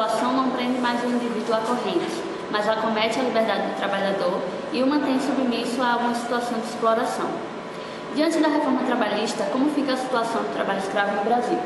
legislação não prende mais o indivíduo a correntes, mas acomete a liberdade do trabalhador e o mantém submisso a uma situação de exploração. Diante da reforma trabalhista, como fica a situação do trabalho escravo no Brasil?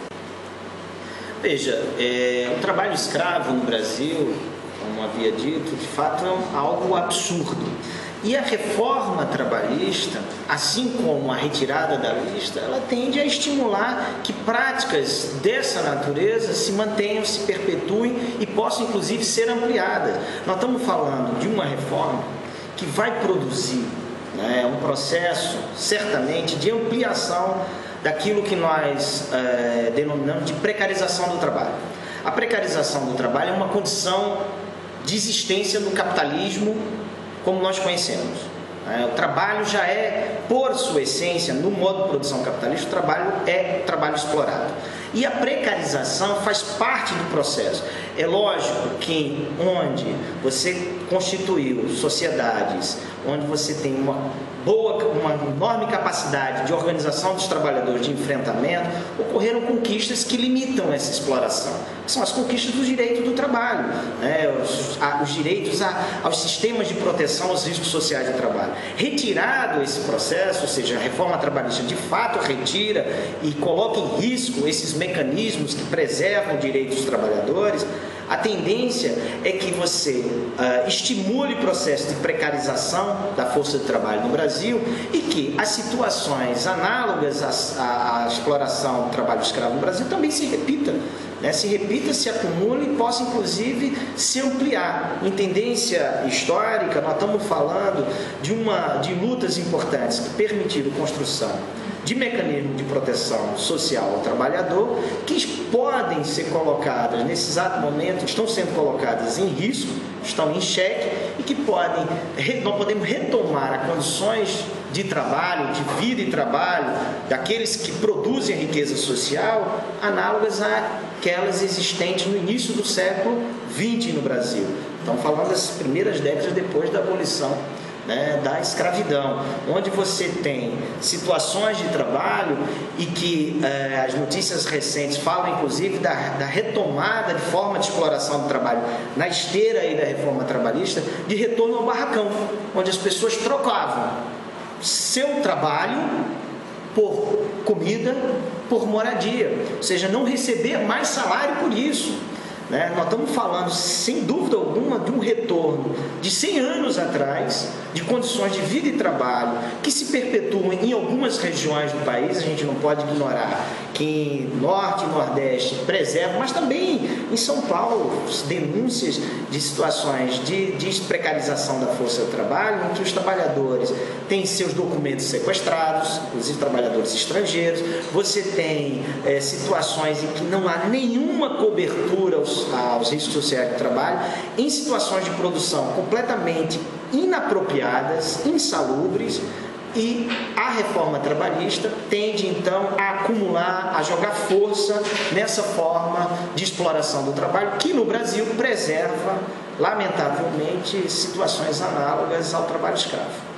Veja, o trabalho escravo no Brasil, como havia dito, de fato é algo absurdo. E a reforma trabalhista, assim como a retirada da lista, ela tende a estimular que práticas dessa natureza se mantenham, se perpetuem e possam inclusive ser ampliadas. Nós estamos falando de uma reforma que vai produzir um processo, certamente, de ampliação daquilo que nós denominamos de precarização do trabalho. A precarização do trabalho é uma condição de existência no capitalismo como nós conhecemos. O trabalho já é, por sua essência, no modo de produção capitalista, o trabalho é trabalho explorado. E a precarização faz parte do processo. É lógico que onde você constituiu sociedades, onde você tem uma enorme capacidade de organização dos trabalhadores, de enfrentamento, ocorreram conquistas que limitam essa exploração. São as conquistas dos direitos do trabalho, os direitos aos sistemas de proteção aos riscos sociais do trabalho. Retirado esse processo, ou seja, a reforma trabalhista de fato retira e coloca em risco esses mecanismos que preservam o direito dos trabalhadores, a tendência é que você estimule o processo de precarização da força de trabalho no Brasil e que as situações análogas à exploração do trabalho escravo no Brasil também se repitam. Se acumule e possa inclusive se ampliar. Em tendência histórica, nós estamos falando de lutas importantes que permitiram a construção de mecanismos de proteção social ao trabalhador que podem ser colocadas, nesse exato momento, estão sendo colocadas em risco, estão em xeque e que nós podemos retomar as condições de trabalho, de vida e trabalho daqueles que produzem a riqueza social análogas àquelas existentes no início do século XX no Brasil. Estamos falando das primeiras décadas depois da abolição da escravidão, onde você tem situações de trabalho e que as notícias recentes falam inclusive da retomada de forma de exploração do trabalho na esteira aí da reforma trabalhista, de retorno ao barracão, onde as pessoas trocavam seu trabalho por comida, por moradia, ou seja, não receber mais salário por isso. Nós estamos falando, sem dúvida alguma, de um retorno de 100 anos atrás, de condições de vida e trabalho que se perpetuam em algumas regiões do país. A gente não pode ignorar que em Norte e Nordeste preservam, mas também em São Paulo, denúncias de situações de precarização da força do trabalho, em que os trabalhadores têm seus documentos sequestrados, inclusive trabalhadores estrangeiros. Você tem situações em que não há nenhuma cobertura aos riscos sociais do trabalho, em situações de produção completamente inapropriadas, insalubres, e a reforma trabalhista tende então a acumular, a jogar força nessa forma de exploração do trabalho que no Brasil preserva, lamentavelmente, situações análogas ao trabalho escravo.